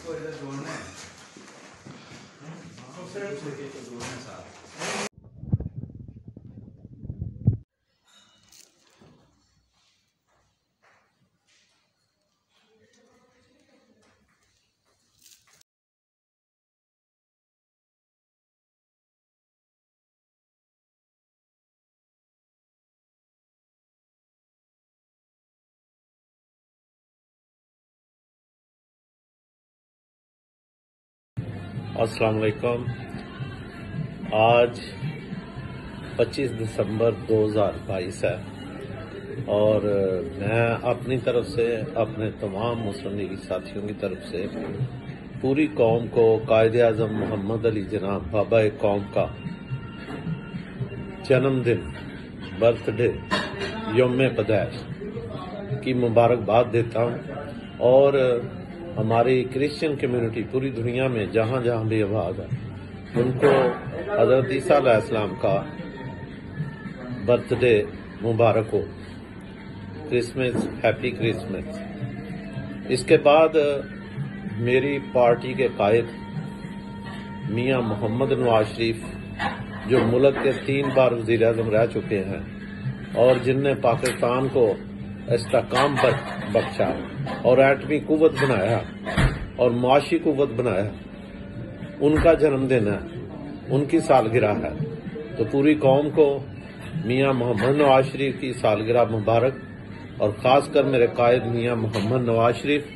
इसको इधर जोड़ना है, सिर्फ जोड़ना है साथ। अस्सलाम वालेकुम। आज 25 दिसंबर 2022 है और मैं अपनी तरफ से, अपने तमाम मुस्लिम लीगी साथियों की तरफ से पूरी कौम को कायदे आज़म मोहम्मद अली जनाब बाबा कौम का जन्मदिन, बर्थडे, यौम पैदाइश की मुबारकबाद देता हूँ। और हमारी क्रिश्चियन कम्युनिटी पूरी दुनिया में जहाँ जहाँ भी आबाद है, उनको हज़रत ईसा अलैहिस्सलाम का बर्थडे मुबारक हो। Christmas, happy Christmas. इसके बाद मेरी पार्टी के कायद मियां मोहम्मद नवाज शरीफ, जो मुल्क के 3 बार वज़ीर आज़म रह चुके हैं और जिनने पाकिस्तान को इस्तेहकाम बख्शा और एटमी कुव्वत बनाया और मुआशी कुव्वत बनाया, उनका जन्मदिन है, उनकी सालगिरह है। तो पूरी कौम को मियां मोहम्मद नवाज शरीफ की सालगिरह मुबारक, और खासकर मेरे कायद मियां मोहम्मद नवाज शरीफ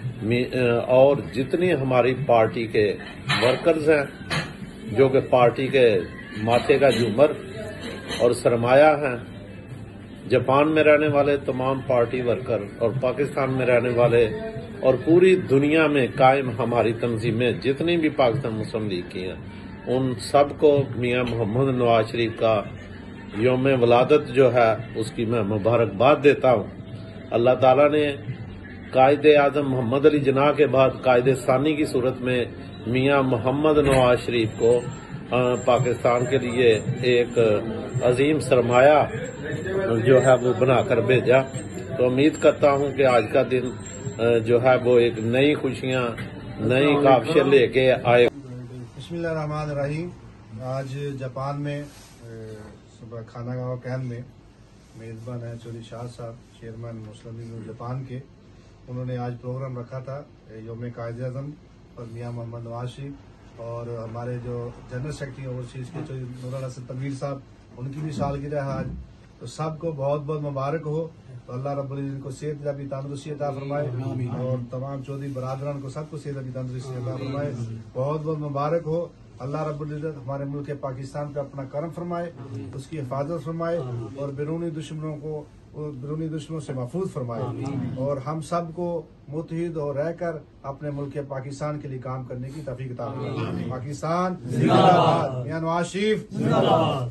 और जितनी हमारी पार्टी के वर्कर्स हैं, जो कि पार्टी के माथे का झूमर और सरमाया हैं, जापान में रहने वाले तमाम पार्टी वर्कर और पाकिस्तान में रहने वाले और पूरी दुनिया में कायम हमारी तंजीमें जितनी भी पाकिस्तान मुस्लिम लीग की हैं, उन सबको मियां मोहम्मद नवाज शरीफ का यौम वलादत जो है उसकी मैं मुबारकबाद देता हूँ। अल्लाह ताला ने कायदे आज़म मोहम्मद अली जिन्ना के बाद कायदे सानी की सूरत में मियां मोहम्मद नवाज शरीफ को पाकिस्तान के लिए एक अजीम सरमाया जो है वो बनाकर भेजा। तो उम्मीद करता हूं कि आज का दिन जो है वो एक नई खुशियां, नई काबिशें लेके आए। बिस्मिल्लाहिर्रहमानिर्रहीम। आज जापान में सुबह खाना गाँव कैंप में मेजबान है चौधरी शाह साहब, चेयरमैन मुस्लिम लीग जापान के। उन्होंने आज प्रोग्राम रखा था यौम कायदे आज़म और मियां मोहम्मद नवाज शरीफ, और हमारे जो जनरल सेक्रेटरी ओवरसीज के चौधरी नूरुल हसन तनवीर साहब, उनकी भी सालगिरह है आज। तो सबको बहुत बहुत मुबारक हो। तो अल्लाह रब्बुल इज़्ज़त को सेहत याबी तंदुरुस्ती अता फरमाए और तमाम चौधरी बरादरान को सबको सेहत याबी तंदुरुस्ती अता फरमाए। बहुत बहुत मुबारक हो। अल्लाह रब्बुल इज़्ज़त हमारे मुल्क के पाकिस्तान पे अपना करम फरमाए, उसकी हिफाजत फरमाए और बैरूनी दुश्मनों से महफूज फरमाए, और हम सबको मुत्तहिद और रहकर अपने मुल्क के पाकिस्तान के लिए काम करने की तौफीक अता फरमाए। पाकिस्तान जिंदाबाद। मियां नवाज शरीफ जिंदाबाद।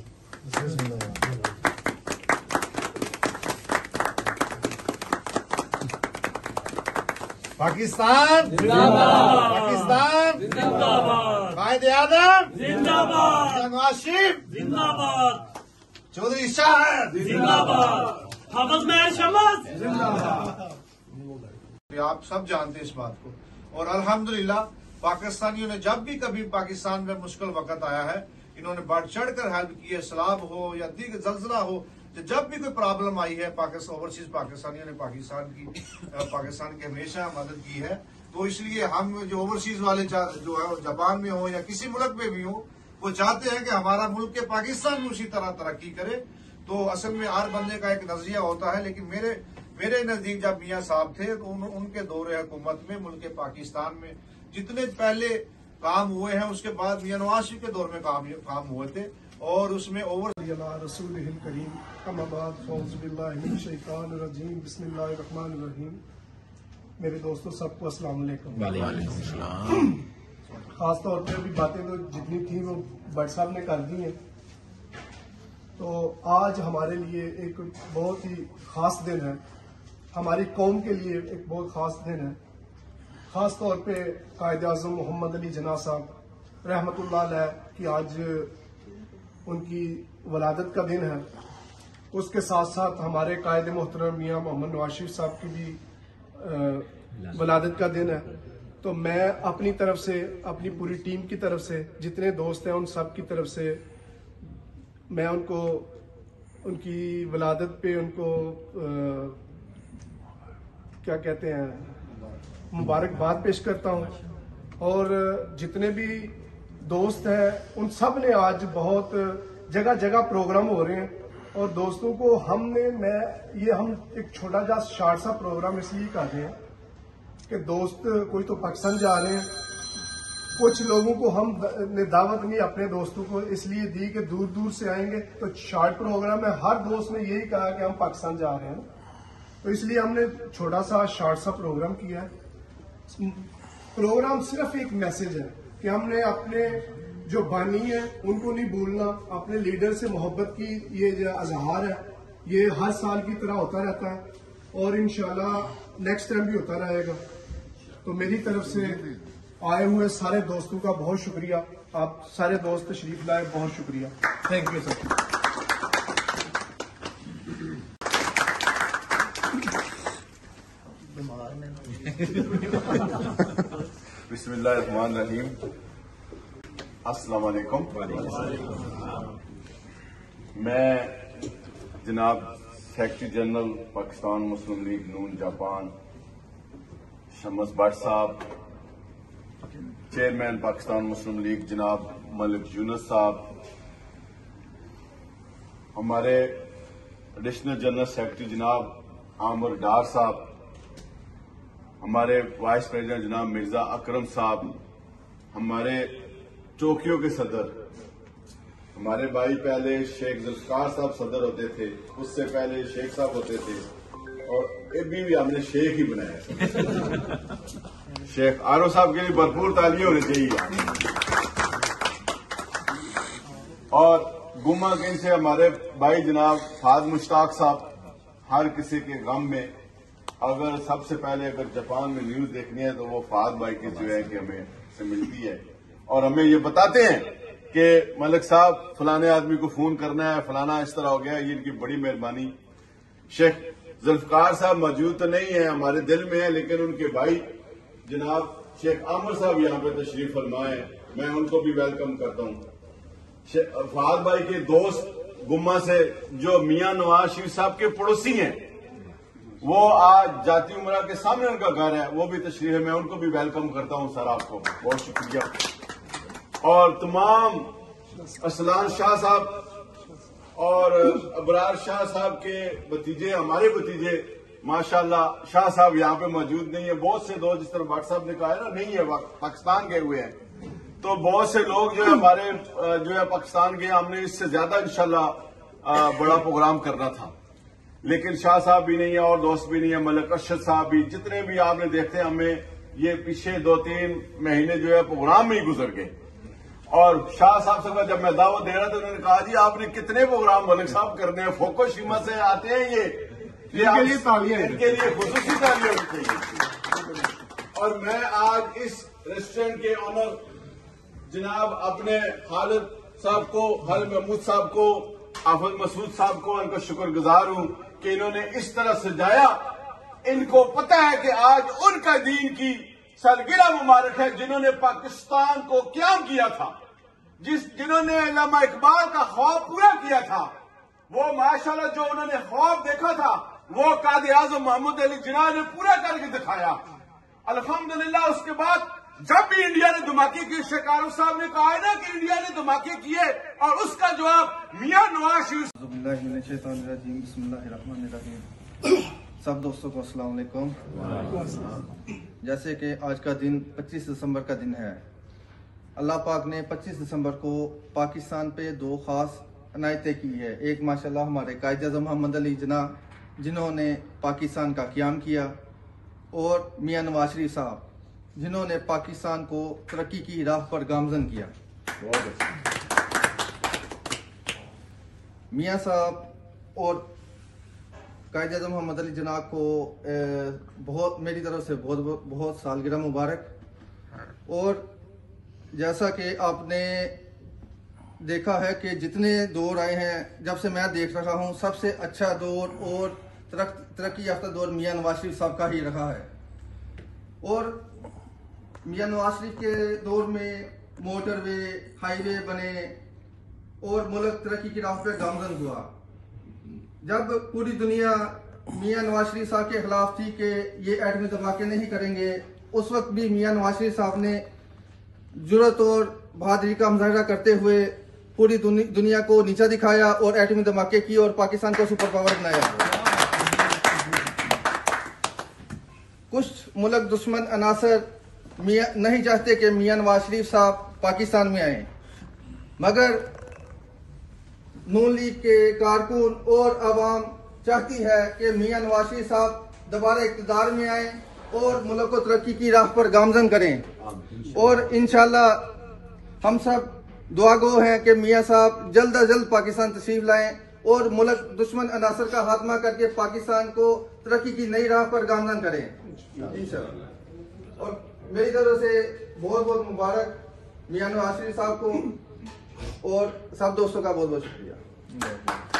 पाकिस्तान जिंदाबाद। पाकिस्तान जिंदाबाद। कायदे आज़म जिंदाबाद। नवाज शरीफ जिंदाबाद। चौधरी शाह जिंदाबाद। जिंदाबाद। आप सब जानते हैं इस बात को, और अल्हम्दुलिल्लाह पाकिस्तानियों ने जब भी कभी पाकिस्तान में मुश्किल वक्त आया है, इन्होंने बढ़ चढ़कर हेल्प की है। सैलाब हो या दीगर जल्जला हो, जब भी कोई प्रॉब्लम आई है ओवरसीज पाकिस्तानियों ने पाकिस्तान की हमेशा मदद की है। तो इसलिए हम जो ओवरसीज वाले जो है जापान में हो या किसी मुल्क में भी हो, वो चाहते हैं कि हमारा मुल्क के पाकिस्तान में उसी तरह तरक्की करे। तो असल में हर बंदे का एक नजरिया होता है, लेकिन मेरे नजदीक जब मियां साहब थे तो उनके दौरे हुकूमत में मुल्क के पाकिस्तान में जितने पहले काम हुए हैं, उसके बाद मियां नवाज शरीफ के दौर में काम हुए थे, और उसमें बिस्मिल्लाहिर्रहमानिर्रहीम। मेरे दोस्तों सबको अस्सलाम वालेकुम। वालेकुम सलाम। खास तौर पे अभी बातें तो जितनी थी वो भट्ट साहब ने कर दी हैं। तो आज हमारे लिए एक बहुत ही खास दिन है, हमारी कौम के लिए एक बहुत खास दिन है। खास तौर पे कायदे आज़म मोहम्मद अली जिन्ना साहब रहमतुल्लाह अलैह की आज उनकी वलादत का दिन है। उसके साथ साथ हमारे कायदे मोहतरम मियां मोहम्मद नवाज शरीफ साहब की भी वलादत का दिन है। तो मैं अपनी तरफ से, अपनी पूरी टीम की तरफ से, जितने दोस्त हैं उन सब की तरफ से मैं उनको उनकी विलादत पे उनको क्या कहते हैं, मुबारकबाद पेश करता हूँ। और जितने भी दोस्त हैं उन सब ने आज बहुत जगह जगह प्रोग्राम हो रहे हैं और दोस्तों को हम एक छोटा सा शार्ट सा प्रोग्राम इसलिए कर रहे हैं कि दोस्त कोई तो पाकिस्तान जा रहे हैं, कुछ लोगों को हम ने दावत नहीं अपने दोस्तों को इसलिए दी कि दूर दूर से आएंगे, तो शार्ट प्रोग्राम है। हर दोस्त ने यही कहा कि हम पाकिस्तान जा रहे हैं, तो इसलिए हमने छोटा सा शार्ट सा प्रोग्राम किया है। प्रोग्राम सिर्फ एक मैसेज है कि हमने अपने जो बानी है उनको नहीं भूलना, अपने लीडर से मोहब्बत की ये जो अजहार है ये हर साल की तरह होता रहता है और इंशाल्लाह नेक्स्ट टाइम भी होता रहेगा। तो मेरी तरफ से आए हुए सारे दोस्तों का बहुत शुक्रिया, आप सारे दोस्त तशरीफ लाए, बहुत शुक्रिया, थैंक यू सर। बिस्मिल्लाहिर्रहमानिर्रहीम, अस्सलाम वालेकुम। मैं जनाब secretary general Pakistan Muslim League Noon Japan Shams Bhatt साहब, चेयरमैन पाकिस्तान मुस्लिम लीग जनाब मलिक यूनुस साहब, हमारे एडिशनल जनरल सेक्रेटरी जनाब आमिर डार साहब, हमारे वाइस प्रेसिडेंट जनाब मिर्जा अकरम साहब, हमारे टोक्यो के सदर, हमारे भाई पहले शेख जुल्फकार साहब सदर होते थे, उससे पहले शेख साहब होते थे और अभी भी हमने शेख ही बनाया। शेख आरो साहब के लिए भरपूर तालियां होनी चाहिए। और गुम्मा गंज से हमारे भाई जनाब फाद मुश्ताक साहब, हर किसी के गम में अगर सबसे पहले अगर जापान में न्यूज देखनी है तो वो फाद भाई की जो है कि हमें से मिलती है और हमें ये बताते हैं कि मलिक साहब फलाने आदमी को फोन करना है, फलाना इस तरह हो गया, ये इनकी बड़ी मेहरबानी। शेख जुल्फकार साहब मौजूद तो नहीं है, हमारे दिल में है, लेकिन उनके भाई जनाब शेख आमिर साहब यहाँ पे तशरीफ फरमाए, मैं उनको भी वेलकम करता हूँ। फाद भाई के दोस्त गुम्मा से जो मियां नवाज शरीफ साहब के पड़ोसी हैं, वो आज जाती उमरा के सामने उनका घर है, वो भी तशरीफ है, मैं उनको भी वेलकम करता हूं सर, आपको बहुत शुक्रिया। और तमाम असलान शाह साहब और अबरार शाह साहब के भतीजे, हमारे भतीजे माशाल्लाह शाह साहब यहाँ पे मौजूद नहीं है। बहुत से दोस्त, जिस तरह भट्ट साहब ने कहा है ना, नहीं है, पाकिस्तान गए हुए हैं, तो बहुत से लोग जो है हमारे जो है पाकिस्तान गए, हमने इससे ज्यादा इंशाल्लाह बड़ा प्रोग्राम करना था, लेकिन शाह साहब भी नहीं है और दोस्त भी नहीं है, मलिक अरशद साहब भी, जितने भी आपने देखते हैं, हमें ये पीछे 2-3 महीने जो है प्रोग्राम में ही गुजर गए। और शाह साहब से जब मैं दावत दे रहा था, उन्होंने कहा जी आपने कितने प्रोग्राम मलिक साहब करने हैं, फोको शिमा से आते हैं ये इनके लिए तालियां, इनके लिए खुसूसी तालियां होनी चाहिए। और मैं आज इस रेस्टोरेंट के ऑनर जनाब अपने खालिद साहब को, खालिद महमूद साहब को, आफद मसूद साहब को उनका शुक्रगुजार हूं कि इन्होंने इस तरह सजाया। इनको पता है कि आज उनका दीन की सालगिरह मुबारक है जिन्होंने पाकिस्तान को क्याम किया था, जिन्होंने अल्लामा इकबाल का ख्वाब पूरा किया था। वो माशाल्लाह जो उन्होंने ख्वाब देखा था वो कायद आज़म मोहम्मद अली जिन्ना ने पूरा करके दिखाया अल्हम्दुलिल्लाह। उसके बाद जब भी इंडिया ने धमाके किए, शेख आरिफ साहब ने कहा है ना कि इंडिया ने धमाके किए, और उसका जवाब मियां नवाज शरीफ। सब दोस्तों को अस्सलाम वालेकुम। जैसे कि आज का दिन 25 दिसंबर का दिन है, अल्लाह पाक ने 25 दिसंबर को पाकिस्तान पे 2 खास अनायतें की है। एक माशाल्लाह हमारे कायद आज़म मोहम्मद अली जिन्ना जिन्होंने पाकिस्तान का क़याम किया, और मियां नवाज शरीफ साहब जिन्होंने पाकिस्तान को तरक्की की राह पर गामजन किया। मियां साहब और कायद आज़म मोहम्मद अली जिन्ना को बहुत मेरी तरफ से बहुत सालगिरह मुबारक। और जैसा कि आपने देखा है कि जितने दौर आए हैं, जब से मैं देख रहा हूं, सबसे अच्छा दौर और तरक्की याफ्ता दौर मियां नवाज शरीफ साहब का ही रहा है। और मियां नवाज शरीफ के दौर में मोटरवे, हाईवे बने और मुल्क तरक्की की राह पे गामजन हुआ। जब पूरी दुनिया मियां नवाज शरीफ साहब के खिलाफ थी कि ये एटमी धमाके नहीं करेंगे, उस वक्त भी मियां नवाज शरीफ साहब ने जुर्रत और बहादुरी का मुजाहरा करते हुए पूरी दुनिया को नीचा दिखाया और एटमी धमाके की और पाकिस्तान को सुपर पावर बनाया। कुछ मुल्क दुश्मन अनासर नहीं चाहते कि मियां नवाज शरीफ साहब पाकिस्तान में आए, मगर नून लीग के कारकुन और अवाम चाहती है कि मियां नवाज शरीफ साहब दोबारा इक़्तिदार में आए और मुल्क को तरक्की की राह पर गामजन करें। और इंशाल्लाह हम सब दुआगो हैं कि मियां साहब जल्द अज जल्द पाकिस्तान तशरीफ लाएं और मुल्क दुश्मन अनासर का खात्मा करके पाकिस्तान को तरक्की की नई राह पर गामजन करें इंशाल्लाह। और मेरी तरफ से बहुत बहुत मुबारक मियां नवाज शरीफ साहब को और सब दोस्तों का बहुत बहुत शुक्रिया।